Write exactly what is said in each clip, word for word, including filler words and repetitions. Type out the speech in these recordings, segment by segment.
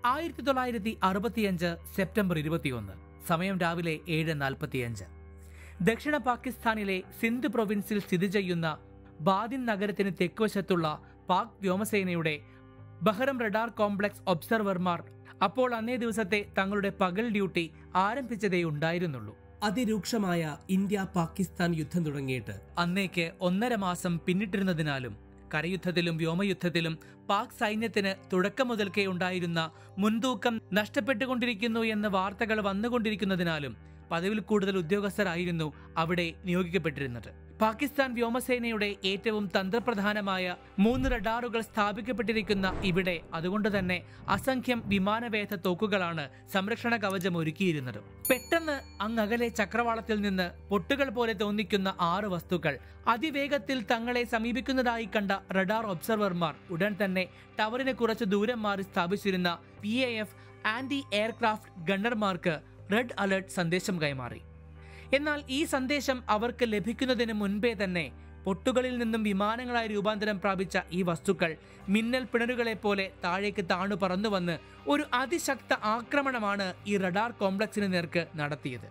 ആയിരത്തി തൊള്ളായിരത്തി അറുപത്തിയഞ്ച് സെപ്റ്റംബർ ഇരുപത്തിയൊന്ന്. സമയം രാവിലെ ഏഴ് നാൽപ്പത്തിയഞ്ച്. ദക്ഷിണ പാകിസ്ഥാനിലെ സിന്ധ് പ്രൊവിൻസിൽ സ്ഥിതി ചെയ്യുന്ന ബാദിൻ നഗരത്തിന് തെക്കുവശത്തുള്ള പാക് വ്യോമസേനയുടെ ബഹ്റം റഡാർ കോംപ്ലക്സ് ഒബ്സർവർമാർ അപ്പോൾ അന്നേ ദിവസത്തെ തങ്ങളുടെ പകൽ ഡ്യൂട്ടി ആരംഭിച്ചതേ ഉണ്ടായിരുന്നുള്ളൂ. അതിരൂക്ഷമായ ഇന്ത്യ പാകിസ്ഥാൻ യുദ്ധം തുടങ്ങിയിട്ട് അന്നേക്ക് ഒന്നര മാസം പിന്നിട്ടിരുന്നതിനാലും കരയുദ്ധത്തിലും വ്യോമയുദ്ധത്തിലും പാക് സൈന്യത്തിന് തുടക്കം മുതൽക്കേ ഉണ്ടായിരുന്ന മുൻതൂക്കം നഷ്ടപ്പെട്ടുകൊണ്ടിരിക്കുന്നു എന്ന വാർത്തകൾ വന്നുകൊണ്ടിരിക്കുന്നതിനാലും പതിവിൽ കൂടുതൽ ഉദ്യോഗസ്ഥരായിരുന്നു അവിടെ നിയോഗിക്കപ്പെട്ടിരുന്നത്. പാകിസ്ഥാൻ വ്യോമസേനയുടെ ഏറ്റവും തന്ത്രപ്രധാനമായ മൂന്ന് റഡാറുകൾ സ്ഥാപിക്കപ്പെട്ടിരിക്കുന്ന ഇവിടെ അതുകൊണ്ട് തന്നെ അസംഖ്യം വിമാനവേധ തോക്കുകളാണ് സംരക്ഷണ കവചം ഒരുക്കിയിരുന്നത്. പെട്ടെന്ന് അങ്ങകലെ ചക്രവാളത്തിൽ നിന്ന് പൊട്ടുകൾ പോലെ തോന്നിക്കുന്ന ആറ് വസ്തുക്കൾ അതിവേഗത്തിൽ തങ്ങളെ സമീപിക്കുന്നതായി കണ്ട റഡാർ ഒബ്സർവർമാർ ഉടൻ തന്നെ ടവറിന് കുറച്ച് ദൂരം മാറി സ്ഥാപിച്ചിരുന്ന P A F anti aircraft ഗണ്ണർമാർക്ക് റെഡ് അലർട്ട് സന്ദേശം കൈമാറി. എന്നാൽ ഈ സന്ദേശം അവർക്ക് ലഭിക്കുന്നതിന് മുൻപേ തന്നെ പൊട്ടുകളിൽ നിന്നും വിമാനങ്ങളായി രൂപാന്തരം പ്രാപിച്ച ഈ വസ്തുക്കൾ മിന്നൽ പിണരുകളെ പോലെ താഴേക്ക് താണു പറന്നുവന്ന് ഒരു അതിശക്ത ആക്രമണമാണ് ഈ റഡാർ കോംപ്ലക്സിന് നേർക്ക് നടത്തിയത്.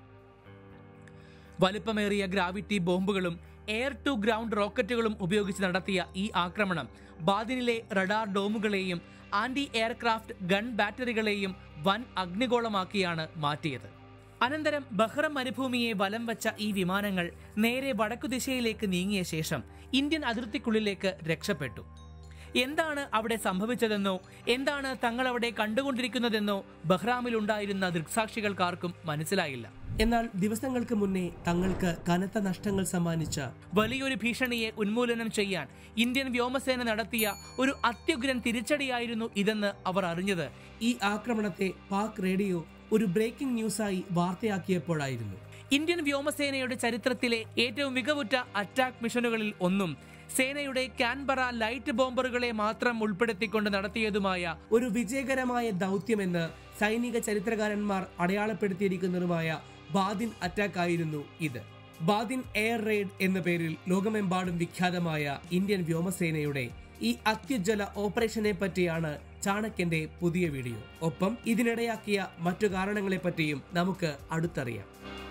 വലുപ്പമേറിയ ഗ്രാവിറ്റി ബോംബുകളും എയർ ടു ഗ്രൗണ്ട് റോക്കറ്റുകളും ഉപയോഗിച്ച് നടത്തിയ ഈ ആക്രമണം ബാദിനിലെ റഡാർ ഡോമുകളെയും ആന്റി എയർക്രാഫ്റ്റ് ഗൺ ബാറ്ററികളെയും വൻ അഗ്നിഗോളമാക്കിയാണ് മാറ്റിയത്. അനന്തരം ബഹ്റം മരുഭൂമിയെ വലം വച്ച ഈ വിമാനങ്ങൾ നേരെ വടക്കു ദിശയിലേക്ക് നീങ്ങിയ ശേഷം ഇന്ത്യൻ അതിർത്തിക്കുള്ളിലേക്ക് രക്ഷപ്പെട്ടു. എന്താണ് അവിടെ സംഭവിച്ചതെന്നോ എന്താണ് തങ്ങൾ അവിടെ കണ്ടുകൊണ്ടിരിക്കുന്നതെന്നോ ബഹ്റാമിലുണ്ടായിരുന്ന ദൃക്സാക്ഷികൾക്കാർക്കും മനസ്സിലായില്ല. എന്നാൽ ദിവസങ്ങൾക്ക് മുന്നേ തങ്ങൾക്ക് കനത്ത നഷ്ടങ്ങൾ സമ്മാനിച്ച വലിയൊരു ഭീഷണിയെ ഉന്മൂലനം ചെയ്യാൻ ഇന്ത്യൻ വ്യോമസേന നടത്തിയ ഒരു അത്യുഗ്രൻ തിരിച്ചടിയായിരുന്നു ഇതെന്ന് അവർ അറിഞ്ഞത് ഈ ആക്രമണത്തെ പാക് റേഡിയോ ഒരു ബ്രേക്കിംഗ് ന്യൂസായി വാർത്തയാക്കിയപ്പോഴായിരുന്നു. ഇന്ത്യൻ വ്യോമസേനയുടെ ചരിത്രത്തിലെ ഏറ്റവും മികവുറ്റ അറ്റാക്ക് മിഷനുകളിൽ ഒന്നും സേനയുടെ കാൻബറ ലൈറ്റ് ബോംബറുകളെ മാത്രം ഉൾപ്പെടുത്തിക്കൊണ്ട് നടത്തിയതുമായ ഒരു വിജയകരമായ ദൗത്യമെന്ന് സൈനിക ചരിത്രകാരന്മാർ അടയാളപ്പെടുത്തിയിരിക്കുന്നതുമായ ബാദിൻ അറ്റാക്ക് ആയിരുന്നു ഇത്. ബാദിൻ എയർ റെയ്ഡ് എന്ന പേരിൽ ലോകമെമ്പാടും വിഖ്യാതമായ ഇന്ത്യൻ വ്യോമസേനയുടെ ഈ അത്യുജ്വല ഓപ്പറേഷനെ പറ്റിയാണ് ചാണക്യന്റെ പുതിയ വീഡിയോ. ഒപ്പം ഇതിനിടയാക്കിയ മറ്റു കാരണങ്ങളെ പറ്റിയും നമുക്ക് അടുത്തറിയാം.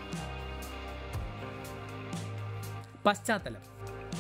പശ്ചാത്തലം.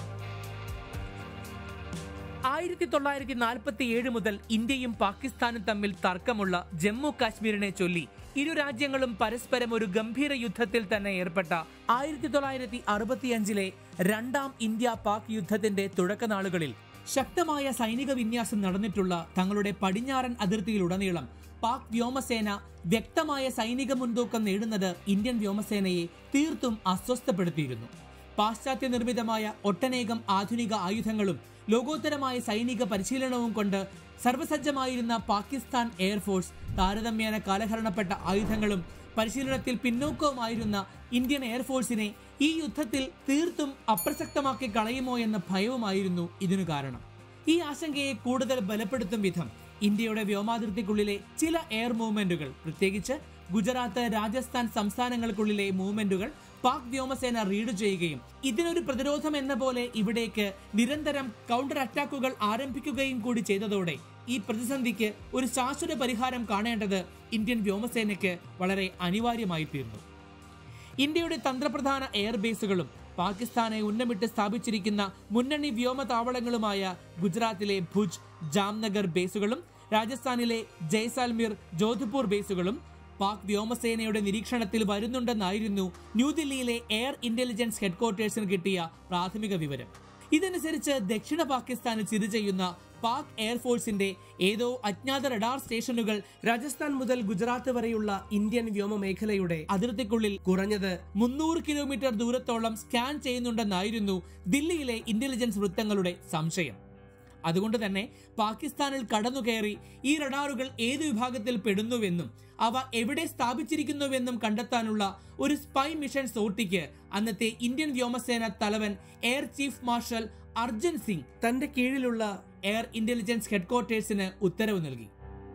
ആയിരത്തി തൊള്ളായിരത്തി നാൽപ്പത്തി ഏഴ് മുതൽ ഇന്ത്യയും പാകിസ്ഥാനും തമ്മിൽ തർക്കമുള്ള ജമ്മു കാശ്മീരിനെ ചൊല്ലി ഇരു രാജ്യങ്ങളും പരസ്പരം ഒരു ഗംഭീര യുദ്ധത്തിൽ തന്നെ ഏർപ്പെട്ട ആയിരത്തി തൊള്ളായിരത്തി അറുപത്തിയഞ്ചിലെ രണ്ടാം ഇന്ത്യ പാക് യുദ്ധത്തിന്റെ തുടക്കനാളുകളിൽ ശക്തമായ സൈനിക വിന്യാസം നടന്നിട്ടുള്ള തങ്ങളുടെ പടിഞ്ഞാറൻ അതിർത്തിയിലുടനീളം പാക് വ്യോമസേന വ്യക്തമായ സൈനിക മുൻതൂക്കം നേടുന്നത് ഇന്ത്യൻ വ്യോമസേനയെ തീർത്തും അസ്വസ്ഥപ്പെടുത്തിയിരുന്നു. പാശ്ചാത്യ നിർമ്മിതമായ ഒട്ടനേകം ആധുനിക ആയുധങ്ങളും ലോകോത്തരമായ സൈനിക പരിശീലനവും കൊണ്ട് സർവസജ്ജമായിരുന്ന പാകിസ്ഥാൻ എയർഫോഴ്സ് താരതമ്യേന കാലഹരണപ്പെട്ട ആയുധങ്ങളും പരിശീലനത്തിൽ പിന്നോക്കവുമായിരുന്ന ഇന്ത്യൻ എയർഫോഴ്സിനെ ഈ യുദ്ധത്തിൽ തീർത്തും അപ്രസക്തമാക്കി കളയുമോ എന്ന ഭയവുമായിരുന്നു ഇതിനു കാരണം. ഈ ആശങ്കയെ കൂടുതൽ ബലപ്പെടുത്തും വിധം ഇന്ത്യയുടെ വ്യോമാതിർത്തിക്കുള്ളിലെ ചില എയർ മൂവ്മെന്റുകൾ, പ്രത്യേകിച്ച് ഗുജറാത്ത്, രാജസ്ഥാൻ സംസ്ഥാനങ്ങൾക്കുള്ളിലെ മൂവ്മെന്റുകൾ പാക് വ്യോമസേന റീഡ് ചെയ്യുകയും ഇതിനൊരു പ്രതിരോധം എന്ന പോലെ ഇവിടേക്ക് നിരന്തരം കൗണ്ടർ അറ്റാക്കുകൾ ആരംഭിക്കുകയും കൂടി ചെയ്തതോടെ ഈ പ്രതിസന്ധിക്ക് ഒരു ശാശ്വത പരിഹാരം കാണേണ്ടത് ഇന്ത്യൻ വ്യോമസേനയ്ക്ക് വളരെ അനിവാര്യമായി തീർന്നു. ഇന്ത്യയുടെ തന്ത്രപ്രധാന എയർബേസുകളും പാകിസ്ഥാനെ ഉന്നമിട്ട് സ്ഥാപിച്ചിരിക്കുന്ന മുന്നണി വ്യോമതാവളങ്ങളുമായ ഗുജറാത്തിലെ ഭുജ്, ജാംനഗർ ബേസുകളും രാജസ്ഥാനിലെ ജയ്സാൽമീർ, ജോധ്പൂർ ബേസുകളും പാക് വ്യോമസേനയുടെ നിരീക്ഷണത്തിൽ വരുന്നുണ്ടെന്നായിരുന്നു ന്യൂദില്ലിയിലെ എയർ ഇന്റലിജൻസ് ഹെഡ്ക്വാർട്ടേഴ്സിന് കിട്ടിയ പ്രാഥമിക വിവരം. ഇതനുസരിച്ച് ദക്ഷിണ പാകിസ്ഥാനിൽ സ്ഥിതി ചെയ്യുന്ന പാക് എയർഫോഴ്സിന്റെ ഏതോ അജ്ഞാത റഡാർ സ്റ്റേഷനുകൾ രാജസ്ഥാൻ മുതൽ ഗുജറാത്ത് വരെയുള്ള ഇന്ത്യൻ വ്യോമ മേഖലയുടെ അതിർത്തിക്കുള്ളിൽ കുറഞ്ഞത് മുന്നൂറ് കിലോമീറ്റർ ദൂരത്തോളം സ്കാൻ ചെയ്യുന്നുണ്ടെന്നായിരുന്നു ദില്ലിയിലെ ഇന്റലിജൻസ് വൃത്തങ്ങളുടെ സംശയം. അതുകൊണ്ട് തന്നെ പാകിസ്ഥാനിൽ കടന്നുകയറി ഈ റഡാറുകൾ ഏത് വിഭാഗത്തിൽ പെടുന്നുവെന്നും അവ എവിടെ സ്ഥാപിച്ചിരിക്കുന്നുവെന്നും കണ്ടെത്താനുള്ള ഒരു സ്പൈ മിഷൻ സോർട്ടിക്ക് അന്നത്തെ ഇന്ത്യൻ വ്യോമസേന തലവൻ air chief marshal Arjan Singh തന്റെ കീഴിലുള്ള എയർ ഇന്റലിജൻസ് ഹെഡ്ക്വാർട്ടേഴ്സിന് ഉത്തരവ് നൽകി.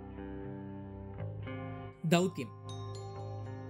ദൗത്യം.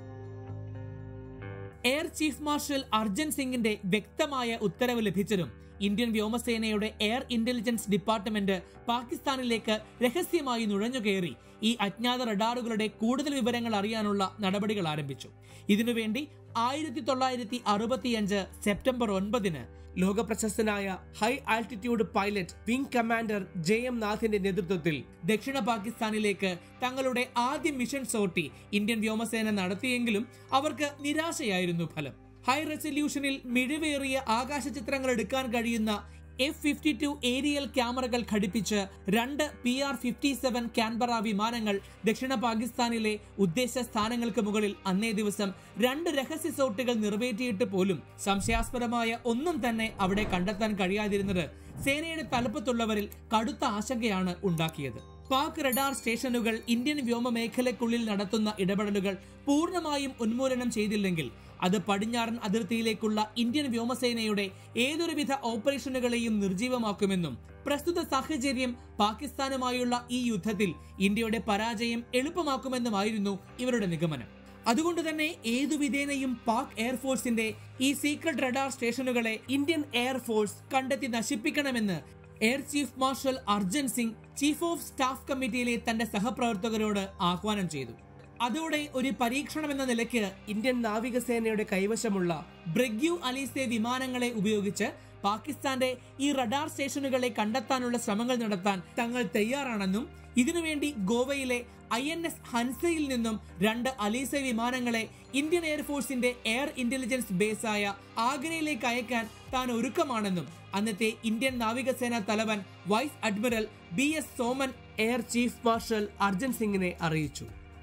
എയർ ചീഫ് മാർഷൽ അർജൻ സിംഗിന്റെ വ്യക്തമായ ഉത്തരവ് ലഭിച്ചതും ഇന്ത്യൻ വ്യോമസേനയുടെ എയർ ഇന്റലിജൻസ് ഡിപ്പാർട്ട്മെന്റ് പാകിസ്ഥാനിലേക്ക് രഹസ്യമായി നുഴഞ്ഞുകയറി ഈ അജ്ഞാത റഡാറുകളുടെ കൂടുതൽ വിവരങ്ങൾ അറിയാനുള്ള നടപടികൾ ആരംഭിച്ചു. ഇതിനുവേണ്ടി ആയിരത്തി തൊള്ളായിരത്തി അറുപത്തിയഞ്ച് സെപ്റ്റംബർ ഒൻപതിന് ലോകപ്രശസ്തനായ high altitude pilot wing commander J M നാഥിന്റെ നേതൃത്വത്തിൽ ദക്ഷിണ പാകിസ്ഥാനിലേക്ക് തങ്ങളുടെ ആദ്യ മിഷൻ സോർട്ടി ഇന്ത്യൻ വ്യോമസേന നടത്തിയെങ്കിലും അവർക്ക് നിരാശയായിരുന്നു ഫലം. ഹൈ റെസല്യൂഷനിൽ മിഴിവേറിയ ആകാശ ചിത്രങ്ങൾ എടുക്കാൻ കഴിയുന്ന എഫ് ഫിഫ്റ്റി ടു ഏരിയൽ ക്യാമറകൾ ഘടിപ്പിച്ച് രണ്ട് P R fifty seven Canberra വിമാനങ്ങൾ ദക്ഷിണ പാകിസ്ഥാനിലെ ഉദ്ദേശ സ്ഥാനങ്ങൾക്ക് മുകളിൽ അന്നേ ദിവസം രണ്ട് രഹസ്യ സോട്ടുകൾ നിറവേറ്റിയിട്ട് പോലും സംശയാസ്പദമായ ഒന്നും തന്നെ അവിടെ കണ്ടെത്താൻ കഴിയാതിരുന്നത് സേനയുടെ തലപ്പത്തുള്ളവരിൽ കടുത്ത ആശങ്കയാണ് ഉണ്ടാക്കിയത്. പാക് റഡാർ സ്റ്റേഷനുകൾ ഇന്ത്യൻ വ്യോമ മേഖലയ്ക്കുള്ളിൽ നടത്തുന്ന ഇടപെടലുകൾ പൂർണ്ണമായും ഉന്മൂലനം ചെയ്തില്ലെങ്കിൽ അത് പടിഞ്ഞാറൻ അതിർത്തിയിലേക്കുള്ള ഇന്ത്യൻ വ്യോമസേനയുടെ ഏതൊരുവിധ ഓപ്പറേഷനുകളെയും നിർജീവമാക്കുമെന്നും പ്രസ്തുത സാഹചര്യം പാകിസ്ഥാനുമായുള്ള ഈ യുദ്ധത്തിൽ ഇന്ത്യയുടെ പരാജയം എളുപ്പമാക്കുമെന്നുമായിരുന്നു ഇവരുടെ നിഗമനം. അതുകൊണ്ട് തന്നെ ഏതു വിധേനയും പാക് എയർഫോഴ്സിന്റെ ഈ സീക്രട്ട് റഡാർ സ്റ്റേഷനുകളെ ഇന്ത്യൻ എയർഫോഴ്സ് കണ്ടെത്തി നശിപ്പിക്കണമെന്ന് air chief marshal Arjan Singh chief of staff കമ്മിറ്റിയിലെ തന്റെ സഹപ്രവർത്തകരോട് ആഹ്വാനം ചെയ്തു. അതോടെ ഒരു പരീക്ഷണം എന്ന നിലയ്ക്ക് ഇന്ത്യൻ നാവികസേനയുടെ കൈവശമുള്ള ബ്രെഗ്യു അലീസെ വിമാനങ്ങളെ ഉപയോഗിച്ച് പാകിസ്ഥാന്റെ ഈ റഡാർ സ്റ്റേഷനുകളെ കണ്ടെത്താനുള്ള ശ്രമങ്ങൾ നടത്താൻ തങ്ങൾ തയ്യാറാണെന്നും ഇതിനുവേണ്ടി ഗോവയിലെ ഐ എൻ എസ് ഹൻസയിൽ നിന്നും രണ്ട് അലീസെ വിമാനങ്ങളെ ഇന്ത്യൻ എയർഫോഴ്സിന്റെ എയർ ഇന്റലിജൻസ് ബേസായ ആഗ്രയിലേക്ക് അയക്കാൻ താൻ ഒരുക്കമാണെന്നും അന്നത്തെ ഇന്ത്യൻ നാവികസേനാ തലവൻ vice admiral B S Soman air chief marshal Arjan സിംഗിനെ അറിയിച്ചു.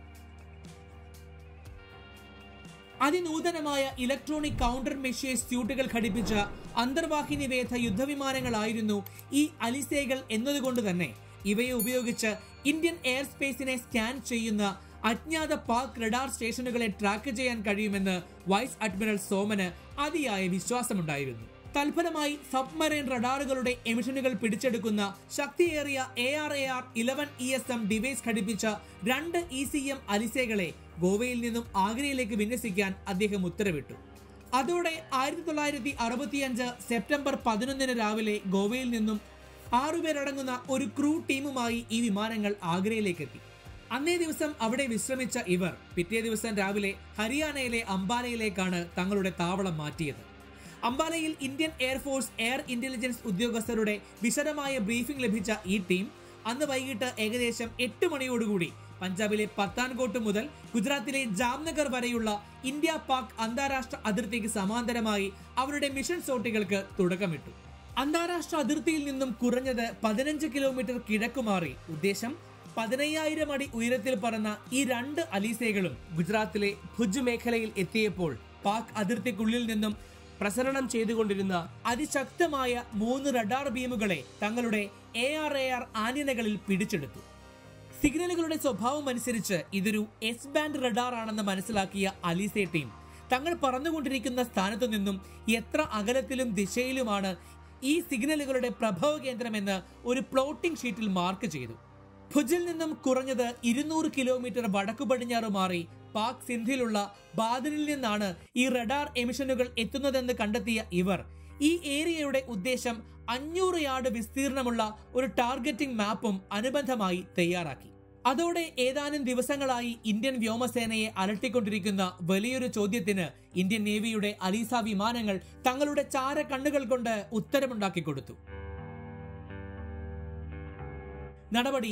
അതിനൂതനമായ ഇലക്ട്രോണിക് കൗണ്ടർ മെഷീൻ സ്യൂട്ടുകൾ ഘടിപ്പിച്ച അന്തർവാഹിനി വേധ യുദ്ധവിമാനങ്ങളായിരുന്നു ഈ അലിസേകൾ എന്നതുകൊണ്ട് തന്നെ ഇവയെ ഉപയോഗിച്ച് ഇന്ത്യൻ എയർ സ്പേസിനെ സ്കാൻ ചെയ്യുന്ന അജ്ഞാത പാക് റഡാർ സ്റ്റേഷനുകളെ ട്രാക്ക് ചെയ്യാൻ കഴിയുമെന്ന് വൈസ് അഡ്മിറൽ സോമന് അതിയായ വിശ്വാസമുണ്ടായിരുന്നു. തൽഫലമായി സബ്മറൈൻ റഡാറുകളുടെ എമിഷനുകൾ പിടിച്ചെടുക്കുന്ന ശക്തിയേറിയ A R A R eleven E S M device ഘടിപ്പിച്ച രണ്ട് ഇ സി എം അലിസേകളെ ഗോവയിൽ നിന്നും ആഗ്രയിലേക്ക് വിന്യസിക്കാൻ അദ്ദേഹം ഉത്തരവിട്ടു. അതോടെ ആയിരത്തി തൊള്ളായിരത്തി അറുപത്തിയഞ്ച് സെപ്റ്റംബർ പതിനൊന്നിന് രാവിലെ ഗോവയിൽ നിന്നും ആറുപേരടങ്ങുന്ന ഒരു ക്രൂ ടീമുമായി ഈ വിമാനങ്ങൾ ആഗ്രയിലേക്ക് എത്തി. അന്നേ ദിവസം അവിടെ വിശ്രമിച്ച ഇവർ പിറ്റേ ദിവസം രാവിലെ ഹരിയാനയിലെ അംബാലയിലേക്കാണ് തങ്ങളുടെ താവളം മാറ്റിയത്. അംബാലയിൽ ഇന്ത്യൻ എയർഫോഴ്സ് എയർ ഇന്റലിജൻസ് ഉദ്യോഗസ്ഥരുടെ വിശദമായ ബ്രീഫിംഗ് ലഭിച്ച ഈ ടീം അന്ന് വൈകിട്ട് ഏകദേശം എട്ട് മണിയോടുകൂടി പഞ്ചാബിലെ പത്താൻകോട്ട് മുതൽ ഗുജറാത്തിലെ ജാംനഗർ വരെയുള്ള ഇന്ത്യ പാക് അന്താരാഷ്ട്ര അതിർത്തിക്ക് സമാന്തരമായി അവരുടെ മിഷൻ സോട്ടുകൾക്ക് തുടക്കമിട്ടു. അന്താരാഷ്ട്ര അതിർത്തിയിൽ നിന്നും കുറഞ്ഞത് പതിനഞ്ച് കിലോമീറ്റർ കിഴക്കുമാറി ഉദ്ദേശം പതിനയ്യായിരം അടി ഉയരത്തിൽ പറന്ന ഈ രണ്ട് അലീസേകളും ഗുജറാത്തിലെ ഭുജ് മേഖലയിൽ എത്തിയപ്പോൾ പാക് അതിർത്തിക്കുള്ളിൽ നിന്നും പ്രസരണം ചെയ്തുകൊണ്ടിരുന്ന അതിശക്തമായ മൂന്ന് റഡാർ ബീമുകളെ തങ്ങളുടെ എ ആർ എ ആർ ആന്റിനകളിൽ പിടിച്ചെടുത്തു. സിഗ്നലുകളുടെ സ്വഭാവം അനുസരിച്ച് ഇതൊരു എസ് ബാൻഡ് റഡാർ ആണെന്ന് മനസ്സിലാക്കിയ അലീസെ ടീം തങ്ങൾ പറന്നുകൊണ്ടിരിക്കുന്ന സ്ഥാനത്തു നിന്നും എത്ര അകലത്തിലും ദിശയിലുമാണ് ഈ സിഗ്നലുകളുടെ പ്രഭവ കേന്ദ്രമെന്ന് ഒരു പ്ലോട്ടിംഗ് ഷീറ്റിൽ മാർക്ക് ചെയ്തു. ഭുജിൽ നിന്നും കുറഞ്ഞത് ഇരുന്നൂറ് കിലോമീറ്റർ വടക്കു പടിഞ്ഞാറ് മാറി പാക് സിന്ധിലുള്ള ബാദനിൽ നിന്നാണ് ഈ റഡാർ എമിഷനുകൾ എത്തുന്നതെന്ന് കണ്ടെത്തിയ ഇവർ ഈ ഏരിയയുടെ ഉദ്ദേശം അഞ്ഞൂറ് യാർഡ് വിസ്തീർണമുള്ള ഒരു ടാർഗറ്റിംഗ് മാപ്പും അനുബന്ധമായി തയ്യാറാക്കി. അതോടെ ഏതാനും ദിവസങ്ങളായി ഇന്ത്യൻ വ്യോമസേനയെ അലട്ടിക്കൊണ്ടിരിക്കുന്ന വലിയൊരു ചോദ്യത്തിന് ഇന്ത്യൻ നേവിയുടെ അലീസ വിമാനങ്ങൾ തങ്ങളുടെ ചാര കണ്ണുകൾ കൊണ്ട് ഉത്തരമുണ്ടാക്കി കൊടുത്തു. നടപടി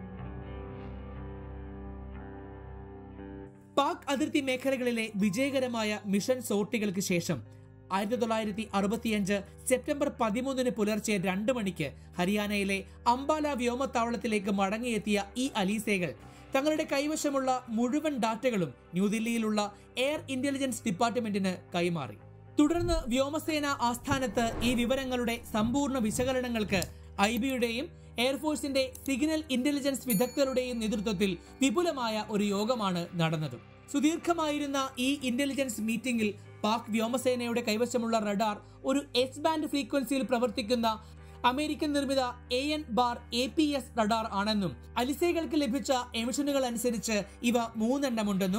പാക് അതിർത്തി മേഖലകളിലെ വിജയകരമായ മിഷൻ സോർട്ടികൾക്ക് ശേഷം ആയിരത്തി തൊള്ളായിരത്തി അറുപത്തിയഞ്ച് സെപ്റ്റംബർ പതിമൂന്നിന് പുലർച്ചെ രണ്ട് മണിക്ക് ഹരിയാനയിലെ അംബാല വ്യോമത്താവളത്തിലേക്ക് മടങ്ങിയെത്തിയ ഈ അലീസേകൾ തങ്ങളുടെ കൈവശമുള്ള മുഴുവൻ ഡാറ്റകളും ന്യൂദില്ലിയിലുള്ള എയർ ഇന്റലിജൻസ് ഡിപ്പാർട്ട്മെന്റിന് കൈമാറി. തുടർന്ന് വ്യോമസേന ആസ്ഥാനത്ത് ഈ വിവരങ്ങളുടെ സമ്പൂർണ്ണ വിശകലനങ്ങൾക്ക് ഐ ബിയുടെയും എയർഫോഴ്സിന്റെ സിഗ്നൽ ഇന്റലിജൻസ് വിദഗ്ധരുടെയും നേതൃത്വത്തിൽ വിപുലമായ ഒരു യോഗമാണ് നടന്നത്. സുദീർഘമായിരുന്ന ഈ ഇന്റലിജൻസ് മീറ്റിംഗിൽ പാക് വ്യോമസേനയുടെ കൈവശമുള്ള റഡാർ ഒരു എസ് ബാൻഡ് ഫ്രീക്വൻസിയിൽ പ്രവർത്തിക്കുന്ന അമേരിക്കൻ നിർമ്മിത A N bar A P S radar ആണെന്നും അലിസേകൾക്ക് ലഭിച്ച എമിഷനുകൾ അനുസരിച്ച് ഇവ മൂന്നെണ്ണമുണ്ടെന്നും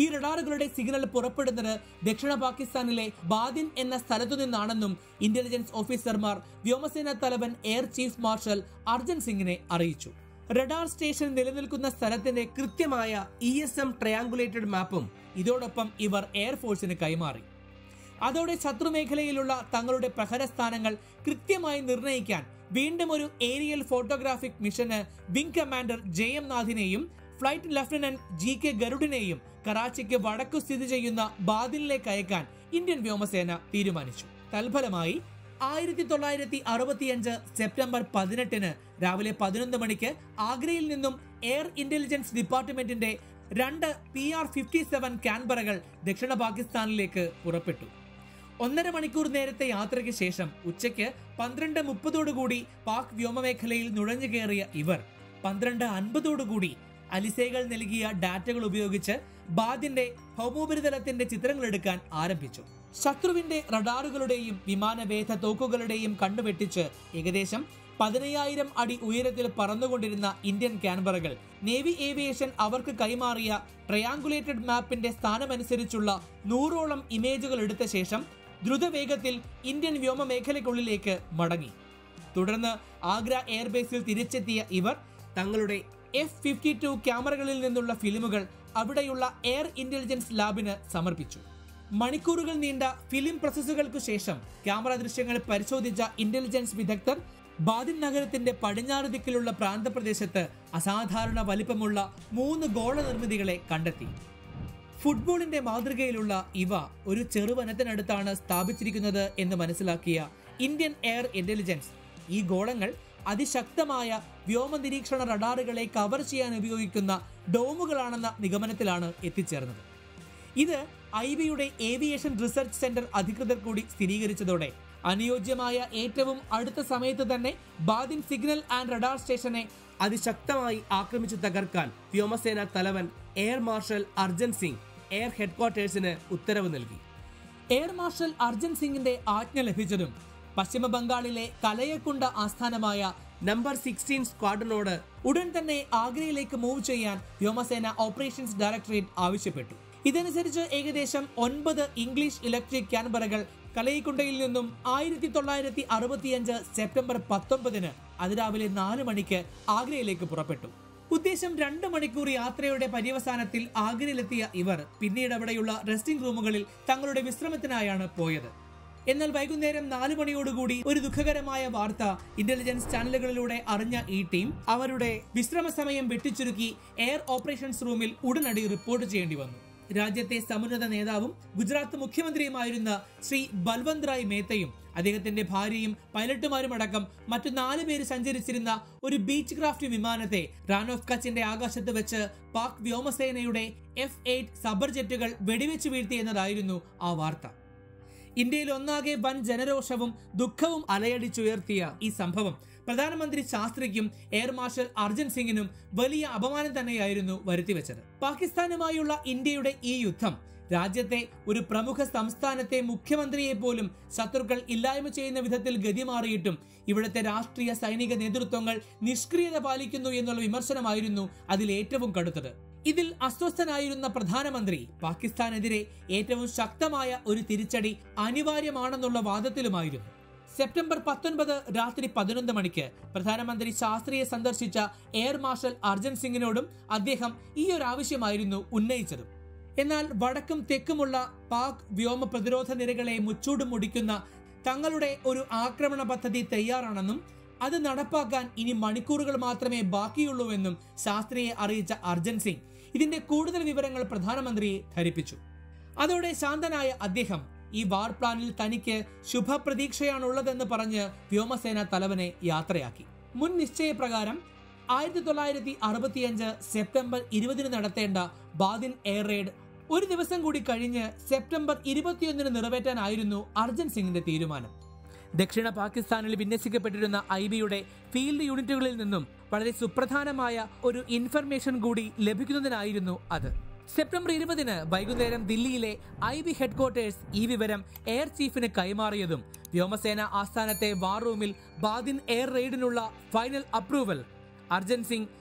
ഈ റഡാറുകളുടെ സിഗ്നൽ പുറപ്പെടുന്നത് ദക്ഷിണ പാകിസ്ഥാനിലെ ബാദിൻ എന്ന സ്ഥലത്തു നിന്നാണെന്നും ഇന്റലിജൻസ് ഓഫീസർമാർ വ്യോമസേനാ തലവൻ എയർ ചീഫ് മാർഷൽ അർജൻ സിംഗിനെ അറിയിച്ചു. റഡാർ സ്റ്റേഷൻ നിലനിൽക്കുന്ന സ്ഥലത്തിന്റെ കൃത്യമായ ഇ എസ് എം ട്രയാങ്കുലേറ്റഡ് മാപ്പും ഇതോടൊപ്പം ഇവർ എയർഫോഴ്സിന് കൈമാറി. അതോടെ ശത്രുമേഖലയിലുള്ള തങ്ങളുടെ പ്രഹരസ്ഥാനങ്ങൾ കൃത്യമായി നിർണ്ണയിക്കാൻ വീണ്ടും ഒരു ഏരിയൽ ഫോട്ടോഗ്രാഫിക് മിഷന് വിംഗ് കമാൻഡർ ജെ എം നാഥിനെയും ഫ്ലൈറ്റ് ലഫ്റ്റനന്റ് ജി കെ ഗരുഡിനെയും കറാച്ചിക്ക് വടക്കു സ്ഥിതി ചെയ്യുന്ന ബാദിനിലേക്ക് അയക്കാൻ ഇന്ത്യൻ വ്യോമസേന തീരുമാനിച്ചു. തൽഫലമായി ആയിരത്തി തൊള്ളായിരത്തി അറുപത്തിയഞ്ച് സെപ്റ്റംബർ പതിനെട്ടിന് രാവിലെ പതിനൊന്ന് മണിക്ക് ആഗ്രയിൽ നിന്നും എയർ ഇന്റലിജൻസ് ഡിപ്പാർട്ട്മെന്റിന്റെ രണ്ട് പി ആർ ഫിഫ്റ്റി സെവൻ ക്യാൻബറകൾ ദക്ഷിണ പാകിസ്ഥാനിലേക്ക് പുറപ്പെട്ടു. ഒന്നര മണിക്കൂർ നേരത്തെ യാത്രയ്ക്ക് ശേഷം ഉച്ചയ്ക്ക് പന്ത്രണ്ട് മുപ്പതോടുകൂടി പാക് വ്യോമമേഖലയിൽ നുഴഞ്ഞു കയറിയ ഇവർ പന്ത്രണ്ട് അൻപതോടുകൂടി അലിസേകൾ നൽകിയ ഡാറ്റകൾ ഉപയോഗിച്ച് ബാദിന്റെ ഭൗമോപരിതലത്തിന്റെ ചിത്രങ്ങൾ എടുക്കാൻ ആരംഭിച്ചു. ശത്രുവിന്റെ റഡാറുകളുടെയും വിമാനവേധ തോക്കുകളുടെയും കണ്ണുവെട്ടിച്ച് ഏകദേശം പതിനയ്യായിരം അടി ഉയരത്തിൽ പറന്നുകൊണ്ടിരുന്ന ഇന്ത്യൻ ക്യാൻബറകൾ നേവി ഏവിയേഷൻ അവർക്ക് കൈമാറിയ ട്രയാങ്കുലേറ്റഡ് മാപ്പിന്റെ സ്ഥാനമനുസരിച്ചുള്ള നൂറോളം ഇമേജുകൾ എടുത്ത ശേഷം ദ്രുതവേഗത്തിൽ ഇന്ത്യൻ വ്യോമമേഖലയ്ക്കുള്ളിലേക്ക് മടങ്ങി. തുടർന്ന് ആഗ്ര എയർബേസിൽ തിരിച്ചെത്തിയ ഇവർ തങ്ങളുടെ എഫ് ഫിഫ്റ്റി ടു ക്യാമറകളിൽ നിന്നുള്ള ഫിലിമുകൾ അവിടെയുള്ള എയർ ഇന്റലിജൻസ് ലാബിന് സമർപ്പിച്ചു. മണിക്കൂറുകൾ നീണ്ട ഫിലിം പ്രോസസ്സുകൾക്കു ശേഷം ക്യാമറ ദൃശ്യങ്ങൾ പരിശോധിച്ച ഇന്റലിജൻസ് വിദഗ്ധർ ബാദിൻ നഗരത്തിന്റെ പടിഞ്ഞാറ് ദിക്കിലുള്ള പ്രാന്തപ്രദേശത്ത് അസാധാരണ വലിപ്പമുള്ള മൂന്ന് ഗോള നിർമ്മിതികളെ കണ്ടെത്തി. ഫുട്ബോളിന്റെ മാതൃകയിലുള്ള ഇവ ഒരു ചെറുവനത്തിനടുത്താണ് സ്ഥാപിച്ചിരിക്കുന്നത് എന്ന് മനസ്സിലാക്കിയ ഇന്ത്യൻ എയർ ഇന്റലിജൻസ് ഈ ഗോളങ്ങൾ അതിശക്തമായ വ്യോമ നിരീക്ഷണ റഡാറുകളെ കവർ ചെയ്യാൻ ഉപയോഗിക്കുന്ന ഡോമുകളാണെന്ന നിഗമനത്തിലാണ് എത്തിച്ചേർന്നത്. ഇത് ഐ ബിയുടെ ഏവിയേഷൻ റിസർച്ച് സെന്റർ അധികൃതർ കൂടി സ്ഥിരീകരിച്ചതോടെ അനുയോജ്യമായ ഏറ്റവും അടുത്ത സമയത്ത് തന്നെ ബാദിൻ സിഗ്നൽ ആൻഡ് റഡാർ സ്റ്റേഷനെ അതിശക്തമായി ആക്രമിച്ചു തകർക്കാൻ വ്യോമസേനാ തലവൻ air marshal Arjan Singh air ഹെഡ്ക്വാർട്ടേഴ്സിന് ഉത്തരവ് നൽകി. എയർ മാർഷൽ അർജൻ സിംഗിന്റെ ആജ്ഞ ലഭിച്ചതും പശ്ചിമ ബംഗാളിലെ കലയക്കുണ്ട ആസ്ഥാനമായ നമ്പർ സിക്സ്റ്റീൻ സ്ക്വാഡ്രനോട് ഉടൻ തന്നെ ആഗ്രയിലേക്ക് മൂവ് ചെയ്യാൻ വ്യോമസേന ഓപ്പറേഷൻസ് ഡയറക്ടറേറ്റ് ആവശ്യപ്പെട്ടു. ഇതനുസരിച്ച് ഏകദേശം ഒൻപത് ഇംഗ്ലീഷ് ഇലക്ട്രിക് ക്യാൻബറകൾ കലയിക്കുണ്ടയിൽ നിന്നും ആയിരത്തി തൊള്ളായിരത്തി അറുപത്തിയഞ്ച് സെപ്റ്റംബർ പത്തൊമ്പതിന് അതിരാവിലെ നാല് മണിക്ക് ആഗ്രയിലേക്ക് പുറപ്പെട്ടു. ഉദ്ദേശം രണ്ട് മണിക്കൂർ യാത്രയുടെ പര്യവസാനത്തിൽ ആഗ്രയിലെത്തിയ ഇവർ പിന്നീട് അവിടെയുള്ള റെസ്റ്റിംഗ് റൂമുകളിൽ തങ്ങളുടെ വിശ്രമത്തിനായാണ് പോയത്. എന്നാൽ വൈകുന്നേരം നാല് മണിയോടുകൂടി ഒരു ദുഃഖകരമായ വാർത്ത ഇന്റലിജൻസ് ചാനലുകളിലൂടെ അറിഞ്ഞ ഈ ടീം അവരുടെ വിശ്രമ സമയം വെട്ടിച്ചുരുക്കി എയർ ഓപ്പറേഷൻസ് റൂമിൽ ഉടനടി റിപ്പോർട്ട് ചെയ്യേണ്ടി വന്നു. രാജ്യത്തെ സമുന്നത നേതാവും ഗുജറാത്ത് മുഖ്യമന്ത്രിയുമായിരുന്ന ശ്രീ ബൽവന്ത് റായ് മേത്തയും അദ്ദേഹത്തിന്റെ ഭാര്യയും പൈലറ്റുമാരും അടക്കം മറ്റു നാല് പേര് സഞ്ചരിച്ചിരുന്ന ഒരു ബീച്ച് ക്രാഫ്റ്റ് വിമാനത്തെ റാൻ ഓഫ് കച്ചിന്റെ ആകാശത്ത് വെച്ച് പാക് വ്യോമസേനയുടെ എഫ് എയ്റ്റ് സബർ ജെറ്റുകൾ വെടിവെച്ച് വീഴ്ത്തി എന്നതായിരുന്നു ആ വാർത്ത. ഇന്ത്യയിൽ ഒന്നാകെ വൻ ജനരോഷവും ദുഃഖവും അലയടിച്ചുയർത്തിയ ഈ സംഭവം പ്രധാനമന്ത്രി ശാസ്ത്രിക്കും എയർ മാർഷൽ അർജൻ സിംഗിനും വലിയ അപമാനം തന്നെയായിരുന്നു വരുത്തിവെച്ചത്. പാകിസ്ഥാനുമായുള്ള ഇന്ത്യയുടെ ഈ യുദ്ധം രാജ്യത്തെ ഒരു പ്രമുഖ സംസ്ഥാനത്തെ മുഖ്യമന്ത്രിയെ പോലും ശത്രുക്കൾ ഇല്ലായ്മ ചെയ്യുന്ന വിധത്തിൽ ഗതിമാറിയിട്ടും ഇവിടുത്തെ രാഷ്ട്രീയ സൈനിക നേതൃത്വങ്ങൾ നിഷ്ക്രിയത പാലിക്കുന്നു എന്നുള്ള വിമർശനമായിരുന്നു അതിൽ ഏറ്റവും കടുത്തത്. ഇതിൽ അസ്വസ്ഥനായിരുന്ന പ്രധാനമന്ത്രി പാകിസ്ഥാനെതിരെ ഏറ്റവും ശക്തമായ ഒരു തിരിച്ചടി അനിവാര്യമാണെന്നുള്ള വാദത്തിലുമായിരുന്നു. സെപ്റ്റംബർ പത്തൊൻപത് രാത്രി പതിനൊന്ന് മണിക്ക് പ്രധാനമന്ത്രി ശാസ്ത്രിയെ സന്ദർശിച്ച എയർ മാർഷൽ അർജൻ സിംഗിനോടും അദ്ദേഹം ഈ ഒരു ആവശ്യമായിരുന്നു ഉന്നയിച്ചത്. എന്നാൽ വടക്കും തെക്കുമുള്ള പാക് വ്യോമ പ്രതിരോധ നിരകളെ മുച്ചൂട് മുടിക്കുന്ന തങ്ങളുടെ ഒരു ആക്രമണ പദ്ധതി തയ്യാറാണെന്നും അത് നടപ്പാക്കാൻ ഇനി മണിക്കൂറുകൾ മാത്രമേ ബാക്കിയുള്ളൂവെന്നും ശാസ്ത്രിയെ അറിയിച്ച അർജൻ സിംഗ് ഇതിന്റെ കൂടുതൽ വിവരങ്ങൾ പ്രധാനമന്ത്രിയെ ധരിപ്പിച്ചു. അതോടെ ശാന്തനായ അദ്ദേഹം ഈ വാർ പ്ലാനിൽ തനിക്ക് ശുഭപ്രതീക്ഷയാണുള്ളതെന്ന് പറഞ്ഞ് വ്യോമസേന തലവനെ യാത്രയാക്കി. മുൻ നിശ്ചയപ്രകാരം ആയിരത്തി തൊള്ളായിരത്തി അറുപത്തിയഞ്ച് സെപ്റ്റംബർ ഇരുപതിന് നടത്തേണ്ട ബാദിൻ എയർ റെയ്ഡ് ഒരു ദിവസം കൂടി കഴിഞ്ഞ് സെപ്റ്റംബർ ഇരുപത്തിയൊന്നിന് നിറവേറ്റാനായിരുന്നു അർജൻ സിംഗിന്റെ തീരുമാനം. ദക്ഷിണ പാകിസ്ഥാനിൽ വിന്യസിക്കപ്പെട്ടിരുന്ന ഐ ബിയുടെ ഫീൽഡ് യൂണിറ്റുകളിൽ നിന്നും വളരെ സുപ്രധാനമായ ഒരു ഇൻഫർമേഷൻ കൂടി ലഭിക്കുന്നതിനായിരുന്നു അത്. സെപ്റ്റംബർ ഇരുപതിന് വൈകുന്നേരം ദില്ലിയിലെ ഐ ബി ഹെഡ്ക്വാർട്ടേഴ്സ് ഈ വിവരം എയർ ചീഫിന് കൈമാറിയതും വ്യോമസേന ആസ്ഥാനത്തെ വാർ റൂമിൽ ബാദിൻ എയർ റെയ്ഡിനുള്ള final approval Arjan Singh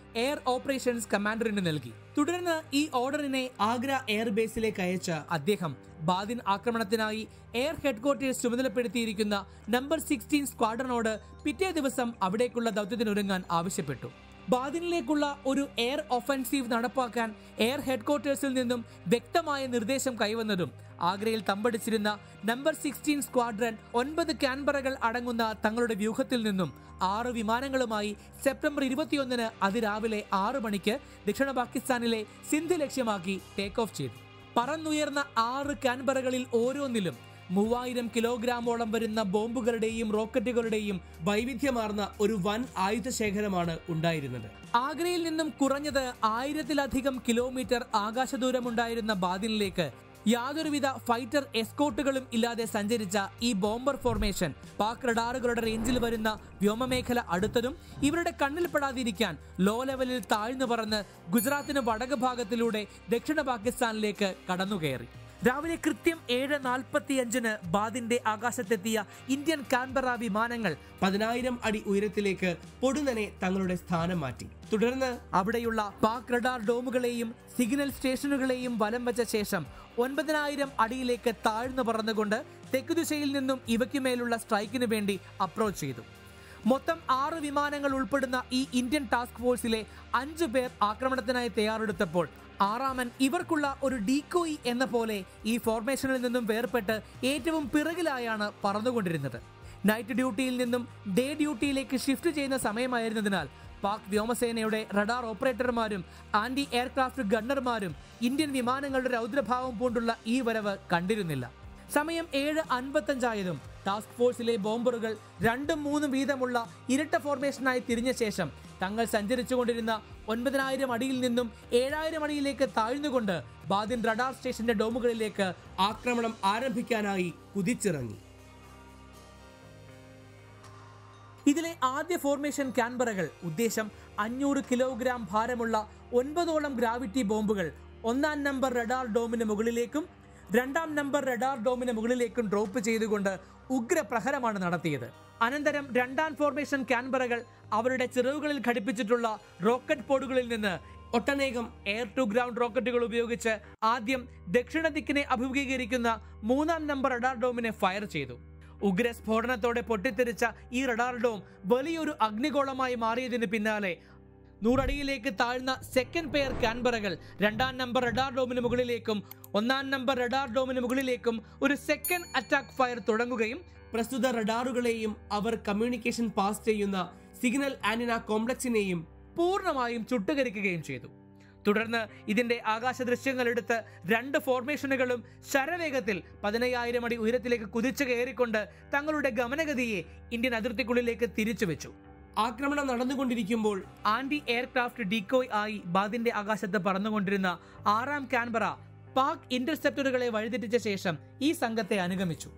air operations കമാൻഡറിന് നൽകി. തുടർന്ന് ഈ ഓർഡറിനെ ആഗ്ര എയർബേസിലേക്ക് അയച്ച അദ്ദേഹം ബാദിൻ ആക്രമണത്തിനായി എയർ ഹെഡ്ക്വാർട്ടേഴ്സ് ചുമതലപ്പെടുത്തിയിരിക്കുന്ന നമ്പർ സിക്സ്റ്റീൻ സ്ക്വാഡ്രനോട് പിറ്റേ ദിവസം അവിടേക്കുള്ള ദൗത്യത്തിനൊരുങ്ങാൻ ആവശ്യപ്പെട്ടു. ബാദിനിലേക്കുള്ള ഒരു എയർ ഒഫൻസീവ് നടപ്പാക്കാൻ എയർ ഹെഡ്ക്വാർട്ടേഴ്സിൽ നിന്നും വ്യക്തമായ നിർദ്ദേശം കൈവന്നതും ആഗ്രയിൽ തമ്പടിച്ചിരുന്ന നമ്പർ സിക്സ്റ്റീൻ സ്ക്വാഡ്രൻ ഒൻപത് ക്യാൻബറകൾ അടങ്ങുന്ന തങ്ങളുടെ വ്യൂഹത്തിൽ നിന്നും ആറ് വിമാനങ്ങളുമായി സെപ്റ്റംബർ ഇരുപത്തിയൊന്നിന് അതിരാവിലെ ആറ് മണിക്ക് ദക്ഷിണ പാകിസ്ഥാനിലെ സിന്ധ് ലക്ഷ്യമാക്കി ടേക്ക് ഓഫ് ചെയ്തു. പറന്നുയർന്ന ആറ് ക്യാൻബറകളിൽ ഓരോന്നിലും മൂവായിരം കിലോഗ്രാമോളം വരുന്ന ബോംബുകളുടെയും റോക്കറ്റുകളുടെയും വൈവിധ്യമാർന്ന ഒരു വൻ ആയുധശേഖരമാണ് ഉണ്ടായിരുന്നത്. ആഗ്രയിൽ നിന്നും കുറഞ്ഞത് ആയിരത്തിലധികം കിലോമീറ്റർ ആകാശദൂരമുണ്ടായിരുന്ന ബാദിനിലേക്ക് യാതൊരുവിധ ഫൈറ്റർ എസ്കോട്ടുകളും ഇല്ലാതെ സഞ്ചരിച്ച ഈ ബോംബർ ഫോർമേഷൻ പാക് റഡാറുകളുടെ റേഞ്ചിൽ വരുന്ന വ്യോമമേഖല അടുത്തതും ഇവരുടെ കണ്ണിൽപ്പെടാതിരിക്കാൻ ലോ ലെവലിൽ താഴ്ന്നു പറന്ന് ഗുജറാത്തിന് വടക്ക് ഭാഗത്തിലൂടെ ദക്ഷിണ പാകിസ്ഥാനിലേക്ക് കടന്നുകയറി. രാവിലെ കൃത്യം ഏഴ് നാൽപ്പത്തി അഞ്ചിന് ബാദിന്റെ ആകാശത്തെത്തിയ ഇന്ത്യൻ കാൻബറ വിമാനങ്ങൾ പതിനായിരം അടി ഉയരത്തിലേക്ക് പൊടുന്നനെ തങ്ങളുടെ സ്ഥാനം മാറ്റി. തുടർന്ന് അവിടെയുള്ള പാക് റഡാർ ഡോമുകളെയും സിഗ്നൽ സ്റ്റേഷനുകളെയും വലം വെച്ച ശേഷം ഒൻപതിനായിരം അടിയിലേക്ക് താഴ്ന്നു പറന്നുകൊണ്ട് തെക്കുദിശയിൽ നിന്നും ഇവയ്ക്കുമേലുള്ള സ്ട്രൈക്കിന് വേണ്ടി അപ്രോച്ച് ചെയ്തു. മൊത്തം ആറ് വിമാനങ്ങൾ ഉൾപ്പെടുന്ന ഈ ഇന്ത്യൻ ടാസ്ക് ഫോഴ്സിലെ അഞ്ചു പേർ ആക്രമണത്തിനായി തയ്യാറെടുത്തപ്പോൾ ആറാമൻ ഇവർക്കുള്ള ഒരു ഡീകോയി എന്ന പോലെ ഈ ഫോർമേഷനിൽ നിന്നും വേർപെട്ട് ഏറ്റവും പിറകിലായാണ് പറന്നുകൊണ്ടിരുന്നത്. നൈറ്റ് ഡ്യൂട്ടിയിൽ നിന്നും ഡേ ഡ്യൂട്ടിയിലേക്ക് ഷിഫ്റ്റ് ചെയ്യുന്ന സമയമായിരുന്നതിനാൽ പാക് വ്യോമസേനയുടെ റഡാർ ഓപ്പറേറ്റർമാരും ആന്റി എയർക്രാഫ്റ്റ് ഗണ്ണർമാരും ഇന്ത്യൻ വിമാനങ്ങളുടെ രൗദ്രഭാവം പൂണ്ടുള്ള ഈ വരവ് കണ്ടിരുന്നില്ല. സമയം ഏഴ് അൻപത്തഞ്ചായതും ടാസ്ക് ഫോഴ്സിലെ ബോംബറുകൾ രണ്ടും മൂന്നും വീതമുള്ള ഇരട്ട ഫോർമേഷനായി തിരിഞ്ഞ ശേഷം തങ്ങൾ സഞ്ചരിച്ചുകൊണ്ടിരുന്ന ഒൻപതിനായിരം അടിയിൽ നിന്നും ഏഴായിരം അടിയിലേക്ക് താഴ്ന്നുകൊണ്ട് ബാദിൻ റഡാർ സ്റ്റേഷന്റെ ഡോമുകളിലേക്ക് ആക്രമണം ആരംഭിക്കാനായി കുതിച്ചിറങ്ങി. ഇതിലെ ആദ്യ ഫോർമേഷൻ ക്യാൻബറകൾ ഉദ്ദേശം അഞ്ഞൂറ് കിലോഗ്രാം ഭാരമുള്ള ഒൻപതോളം ഗ്രാവിറ്റി ബോംബുകൾ ഒന്നാം നമ്പർ റഡാർ ഡോമിന് മുകളിലേക്കും രണ്ടാം നമ്പർ റഡാർ ഡോമിന് മുകളിലേക്കും ഡ്രോപ്പ് ചെയ്തുകൊണ്ട് ഉഗ്ര പ്രഹരമാണ് നടത്തിയത്. അനന്തരം രണ്ടാം ഫോർമേഷൻ ക്യാൻബറകൾ അവരുടെ ചിറകുകളിൽ ഘടിപ്പിച്ചിട്ടുള്ള റോക്കറ്റ് പോഡുകളിൽ നിന്ന് ഒട്ടനേകം എയർ ടു ഗ്രൗണ്ട് റോക്കറ്റുകൾ ഉപയോഗിച്ച് ആദ്യം ദക്ഷിണ ദിക്കിനെ അഭിമുഖീകരിക്കുന്ന മൂന്നാം നമ്പർ റഡാർ ഡോമിനെ ഫയർ ചെയ്തു. ഉഗ്ര സ്ഫോടനത്തോടെ പൊട്ടിത്തെറിച്ച ഈ റഡാർ ഡോം വലിയൊരു അഗ്നിഗോളമായി മാറിയതിന് പിന്നാലെ നൂറടിയിലേക്ക് താഴ്ന്ന സെക്കൻഡ് പെയർ ക്യാൻബറകൾ രണ്ടാം നമ്പർ റഡാർ ഡോമിന് മുകളിലേക്കും ഒന്നാം നമ്പർ റഡാർ ഡോമിന് മുകളിലേക്കും ഒരു സെക്കൻഡ് അറ്റാക്ക് ഫയർ തുടങ്ങുകയും പ്രസ്തുത റഡാറുകളെയും അവർ കമ്മ്യൂണിക്കേഷൻ പാസ് ചെയ്യുന്ന സിഗ്നൽ ആന്റിന കോംപ്ലക്സിനെയും പൂർണ്ണമായും ചുട്ടുകരിക്കുകയും ചെയ്തു. തുടർന്ന് ഇതിന്റെ ആകാശ ദൃശ്യങ്ങൾ എടുത്ത് രണ്ട് ഫോർമേഷനുകളും ശരവേഗത്തിൽ പതിനയ്യായിരം അടി ഉയരത്തിലേക്ക് കുതിച്ചു കയറിക്കൊണ്ട് തങ്ങളുടെ ഗമനഗതിയെ ഇന്ത്യൻ അതിർത്തിക്കുള്ളിലേക്ക് തിരിച്ചുവെച്ചു. ആക്രമണം നടന്നുകൊണ്ടിരിക്കുമ്പോൾ ആന്റി എയർക്രാഫ്റ്റ് ഡീകോയ് ആയി ബാദിന്റെ ആകാശത്ത് പറന്നുകൊണ്ടിരുന്ന ആറാം ക്യാൻബറ പാക് ഇന്റർസെപ്റ്ററുകളെ വഴിതെറ്റിച്ച ശേഷം ഈ സംഘത്തെ അനുഗമിച്ചു.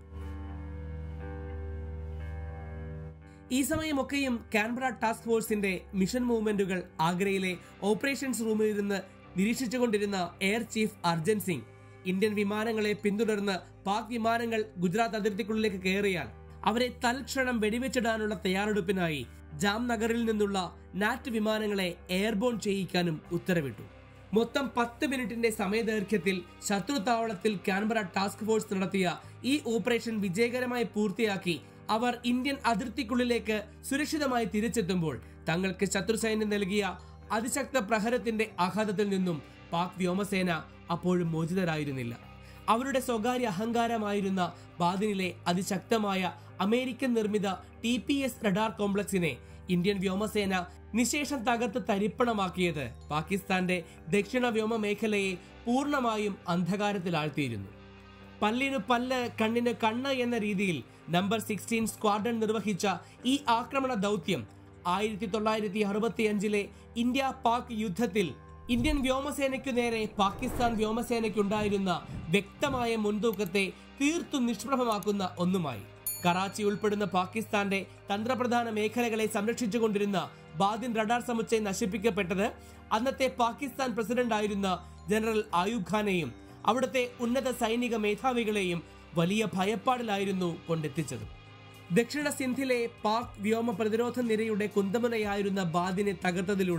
ഈ സമയമൊക്കെയും കാൻബറ ടാസ്ക് ഫോഴ്സിന്റെ മിഷൻ മൂവ്മെന്റുകൾ ആഗ്രയിലെ ഓപ്പറേഷൻസ് റൂമിലിരുന്ന് നിരീക്ഷിച്ചുകൊണ്ടിരുന്ന air chief Arjan Singh Indian വിമാനങ്ങളെ പിന്തുടർന്ന് പാക് വിമാനങ്ങൾ ഗുജറാത്ത് അതിർത്തിക്കുള്ളിലേക്ക് കയറിയാൽ അവരെ തൽക്ഷണം വെടിവെച്ചിടാനുള്ള തയ്യാറെടുപ്പിനായി ജാംനഗറിൽ നിന്നുള്ള നാറ്റ് വിമാനങ്ങളെ എയർബോൺ ചെയ്യിക്കാനും ഉത്തരവിട്ടു. മൊത്തം പത്ത് മിനിറ്റിന്റെ സമയദൈർഘ്യത്തിൽ ശത്രു താവളത്തിൽ കാൻബറ ടാസ്ക് ഫോഴ്സ് നടത്തിയ ഈ ഓപ്പറേഷൻ വിജയകരമായി പൂർത്തിയാക്കി അവർ ഇന്ത്യൻ അതിർത്തിക്കുള്ളിലേക്ക് സുരക്ഷിതമായി തിരിച്ചെത്തുമ്പോൾ തങ്ങൾക്ക് ശത്രു സൈന്യം നൽകിയ അതിശക്ത പ്രഹരത്തിന്റെ ആഘാതത്തിൽ നിന്നും പാക് വ്യോമസേന അപ്പോഴും മോചിതരായിരുന്നില്ല. അവരുടെ സ്വകാര്യ അഹങ്കാരമായിരുന്ന ബാദിനിലെ അതിശക്തമായ അമേരിക്കൻ നിർമ്മിത ടി പി എസ് റഡാർ കോംപ്ലക്സിനെ ഇന്ത്യൻ വ്യോമസേന നിശേഷം തകർത്ത് തരിപ്പണമാക്കിയത് പാകിസ്ഥാന്റെ ദക്ഷിണ വ്യോമ മേഖലയെ പൂർണ്ണമായും അന്ധകാരത്തിലാഴ്ത്തിയിരുന്നു. പല്ലിനു പല്ല് കണ്ണിന് കണ്ണ് എന്ന രീതിയിൽ നമ്പർ സിക്സ്റ്റീൻ സ്ക്വാഡ്രൺ നിർവഹിച്ച ഈ ആക്രമണ ദൗത്യം ആയിരത്തി തൊള്ളായിരത്തി അറുപത്തി അഞ്ചിലെ ഇന്ത്യ പാക് യുദ്ധത്തിൽ ഇന്ത്യൻ വ്യോമസേനയ്ക്കു നേരെ പാകിസ്ഥാൻ വ്യോമസേനയ്ക്കുണ്ടായിരുന്ന വ്യക്തമായ മുൻതൂക്കത്തെ തീർത്തും നിഷ്പ്രഭമാക്കുന്ന ഒന്നുമായി. കറാച്ചി ഉൾപ്പെടുന്ന പാകിസ്ഥാന്റെ തന്ത്രപ്രധാന മേഖലകളെ സംരക്ഷിച്ചുകൊണ്ടിരുന്ന ബാദിൻ റഡാർ സമുച്ചയം നശിപ്പിക്കപ്പെട്ടത് അന്നത്തെ പാകിസ്ഥാൻ പ്രസിഡന്റ് ആയിരുന്ന ജനറൽ ആയൂബ് ഖാനെയും അവിടുത്തെ ഉന്നത സൈനിക മേധാവികളെയും വലിയ ഭയപ്പാടിലായിരുന്നു കൊണ്ടെത്തിച്ചത്. ദക്ഷിണ സിന്ധിലെ പാക് വ്യോമ പ്രതിരോധ നിരയുടെ കുന്തമുനയായിരുന്ന ബാദിനെ തകർത്തതിലൂടെ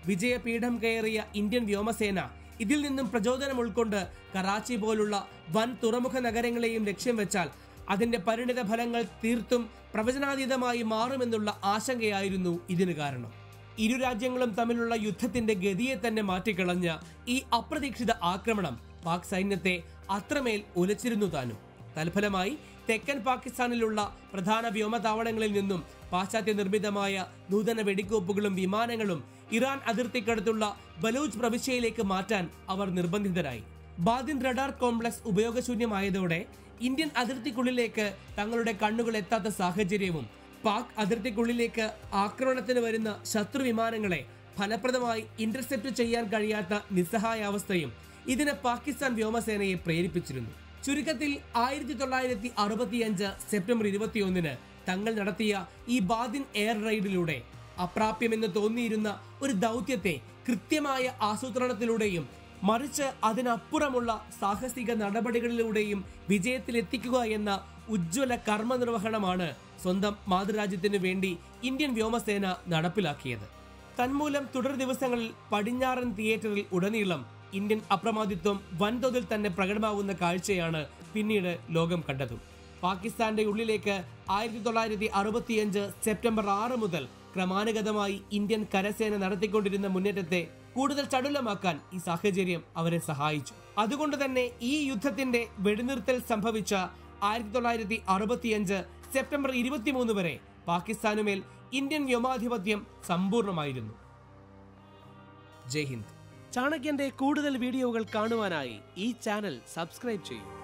വിജയപീഠം കയറിയ ഇന്ത്യൻ വ്യോമസേന ഇതിൽ നിന്നും പ്രചോദനം ഉൾക്കൊണ്ട് കറാച്ചി പോലുള്ള വൻ തുറമുഖ നഗരങ്ങളെയും ലക്ഷ്യം വെച്ചാൽ അതിന്റെ പരിണിത ഫലങ്ങൾ തീർത്തും പ്രവചനാതീതമായി മാറുമെന്നുള്ള ആശങ്കയായിരുന്നു ഇതിന് കാരണം. ഇരു രാജ്യങ്ങളും തമ്മിലുള്ള യുദ്ധത്തിന്റെ ഗതിയെ തന്നെ മാറ്റിക്കളഞ്ഞ ഈ അപ്രതീക്ഷിത ആക്രമണം പാക് സൈന്യത്തെ അത്രമേൽ ഉലച്ചിരുന്നു താനും. തൽഫലമായി തെക്കൻ പാകിസ്ഥാനിലുള്ള പ്രധാന വ്യോമതാവളങ്ങളിൽ നിന്നും പാശ്ചാത്യ നിർമ്മിതമായ നൂതന വെടിക്കോപ്പുകളും വിമാനങ്ങളും ഇറാൻ അതിർത്തിക്കടുത്തുള്ള ബലൂച്ച് പ്രവിശ്യയിലേക്ക് മാറ്റാൻ അവർ നിർബന്ധിതരായി. ബാദിൻ റഡാർ കോംപ്ലക്സ് ഉപയോഗശൂന്യമായതോടെ ഇന്ത്യൻ അതിർത്തിക്കുള്ളിലേക്ക് തങ്ങളുടെ കണ്ണുകൾ എത്താത്ത സാഹചര്യവും പാക് അതിർത്തിക്കുള്ളിലേക്ക് ആക്രമണത്തിന് വരുന്ന ശത്രു വിമാനങ്ങളെ ഫലപ്രദമായി ഇന്റർസെപ്റ്റ് ചെയ്യാൻ കഴിയാത്ത നിസ്സഹായാവസ്ഥയും ഇതിന് പാകിസ്ഥാൻ വ്യോമസേനയെ പ്രേരിപ്പിച്ചിരുന്നു. ചുരുക്കത്തിൽ ആയിരത്തി തൊള്ളായിരത്തി അറുപത്തിയഞ്ച് സെപ്റ്റംബർ ഇരുപത്തിയൊന്നിന് തങ്ങൾ നടത്തിയ ഈ ബാദിൻ എയർ റെയ്ഡിലൂടെ അപ്രാപ്യമെന്ന് തോന്നിയിരുന്ന ഒരു ദൗത്യത്തെ കൃത്യമായ ആസൂത്രണത്തിലൂടെയും മറിച്ച് അതിനപ്പുറമുള്ള സാഹസിക നടപടികളിലൂടെയും വിജയത്തിലെത്തിക്കുക എന്ന ഉജ്ജ്വല കർമ്മനിർവഹണമാണ് സ്വന്തം മാതൃരാജ്യത്തിനു വേണ്ടി ഇന്ത്യൻ വ്യോമസേന നടപ്പിലാക്കിയത്. തന്മൂലം തുടർ ദിവസങ്ങളിൽ പടിഞ്ഞാറൻ തിയേറ്ററിൽ ഉടനീളം ഇന്ത്യൻ അപ്രമാദിത്വം വൻതോതിൽ തന്നെ പ്രകടമാവുന്ന കാഴ്ചയാണ് പിന്നീട് ലോകം കണ്ടതും. പാകിസ്ഥാന്റെ ഉള്ളിലേക്ക് ആയിരത്തി തൊള്ളായിരത്തി അറുപത്തിയഞ്ച് സെപ്റ്റംബർ ആറ് മുതൽ ക്രമാനുഗതമായി ഇന്ത്യൻ കരസേന നടത്തിക്കൊണ്ടിരുന്ന മുന്നേറ്റത്തെ കൂടുതൽ ചടുലമാക്കാൻ ഈ സാഹചര്യം അവരെ സഹായിച്ചു. അതുകൊണ്ട് തന്നെ ഈ യുദ്ധത്തിന്റെ വെടിനിർത്തൽ സംഭവിച്ച ആയിരത്തി തൊള്ളായിരത്തി അറുപത്തിയഞ്ച് സെപ്റ്റംബർ ഇരുപത്തിമൂന്ന് വരെ പാകിസ്ഥാനുമേൽ ഇന്ത്യൻ വ്യോമാധിപത്യം സമ്പൂർണമായിരുന്നു. ജയ് ഹിന്ദ്. ചാണക്യന്റെ കൂടുതൽ വീഡിയോകൾ കാണുവാനായി ഈ ചാനൽ സബ്സ്ക്രൈബ് ചെയ്യൂ.